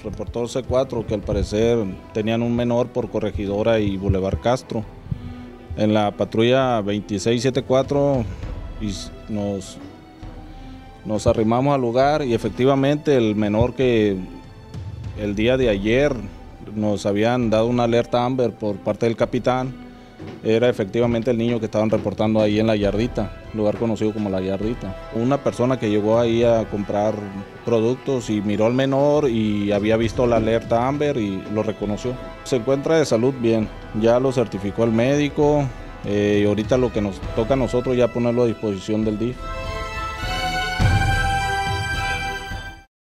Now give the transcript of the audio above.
reportó C4 que al parecer tenían un menor por Corregidora y Boulevard Castro. En la patrulla 2674 nos arrimamos al lugar y efectivamente el menor que el día de ayer nos habían dado una alerta Amber por parte del capitán, era efectivamente el niño que estaban reportando ahí en La Yardita, lugar conocido como La Yardita. Una persona que llegó ahí a comprar productos y miró al menor y había visto la alerta Amber y lo reconoció. Se encuentra de salud bien, ya lo certificó el médico y ahorita lo que nos toca a nosotros ya ponerlo a disposición del DIF.